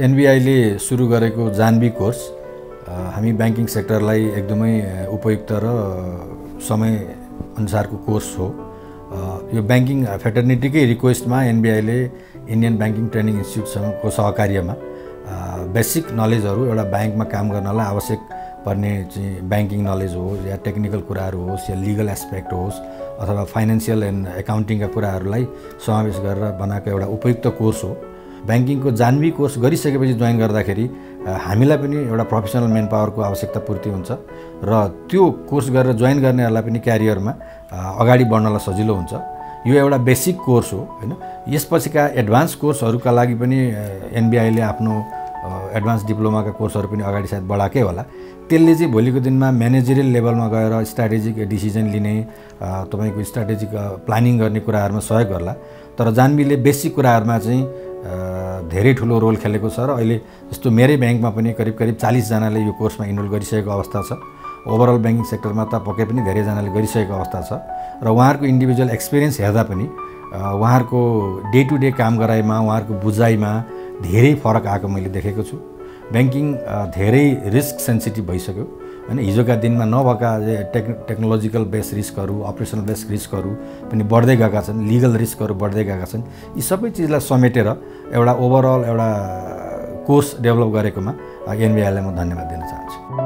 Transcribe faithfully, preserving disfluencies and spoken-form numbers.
एनबीआईले सुरु गरेको जानबी कोर्स हामी बैंकिङ सेक्टरलाई एकदमै उपयुक्त र समय अनुसारको कोर्स हो। यो बैंकिङ फेटर्निटीकै रिक्वेस्टमा एनबीआईले इन्डियन बैंकिङ ट्रेनिङ इन्स्टिट्युटसँगको सहकार्यमा बेसिक नलेजहरू एउटा बैंकमा काम गर्नलाई आवश्यक पर्ने चाहिँ बैंकिङ नलेज होस् या टेक्निकल कुराहरू होस् या लिगल एस्पेक्ट होस् अथवा फाइनेन्शियल एन्ड एकाउन्टिङका कुराहरूलाई समावेश गरेर बनाएको एउटा उपयुक्त कोर्स हो। बैंकिङको जानबी कोर्स गरिसकेपछि जोइन गर्दाखेरि हामीलाई पनि एउटा प्रोफेसनल मेन पावरको आवश्यकता पूर्ति हुन्छ र त्यो कोर्स गरेर जोइन गर्नेहरूलाई पनि क्यारियरमा अगाडि बढ्नलाई सजिलो हुन्छ। यो एउटा बेसिक कोर्स हो हैन। यसपछिका एडभान्स कोर्सहरूका लागि पनि एनबीआईले आफ्नो एडभान्स डिप्लोमाका कोर्सहरू पनि अगाडि सायद बढाएकै होला। त्यसले चाहिँ भोलिको दिनमा म्यानेजरियल लेभलमा गएर स्ट्राटेजिक डिसिजन लिने तपाईको स्ट्राटेजिक प्लानिङ गर्ने कुराहरूमा सहयोग गर्ला। तर जानबीले बेसिक कुराहरूमा चाहिँ धेरै ठुलो रोल खेलेको छ र अहिले जस्तो मेरै ब्याङ्कमा पनि करिब करिब चालीस जनाले यो कोर्समा इनरोल गरिसकेको अवस्था छ। ओभरअल बैंकिङ सेक्टरमा त पक्कै पनि धेरैजनाले गरिसकेको अवस्था छ र उहाँहरूको इन्डिभिजुअल एक्सपिरियन्स हेर्दा पनि उहाँहरूको डे टु डे काम गराइमा उहाँहरूको बुझाइमा धेरै फरक आएको मैले देखेको छु। बैंकिङ धेरै रिस्क सेन्सिटिभ भइसक्यो हैन। हिजोका दिनमा नभएका टेक् टेक्नोलोजिकल बेस रिस्कहरू अपरेसनल बेस रिस्कहरू पनि बढ्दै गएका छन्, लिगल रिस्कहरू बढ्दै गएका छन्। यी सबै चिजलाई समेटेर एउटा ओभरअल एउटा कोर्स डेभलप गरेकोमा एनबीआईलाई म धन्यवाद दिन चाहन्छु।